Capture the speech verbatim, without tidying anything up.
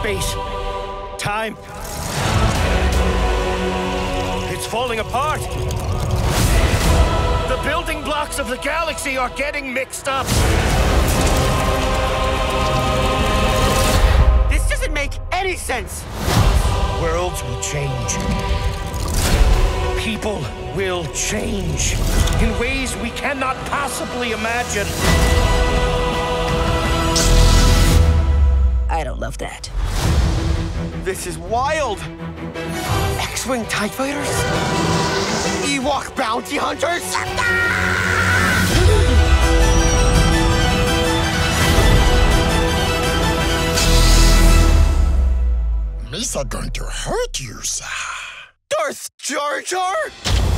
Space. Time. It's falling apart. The building blocks of the galaxy are getting mixed up. This doesn't make any sense. Worlds will change. People will change in ways we cannot possibly imagine. I don't love that. This is wild. X-Wing TIE Fighters? Ewok Bounty Hunters? Misa going to hurt you, sir. Darth Jar Jar?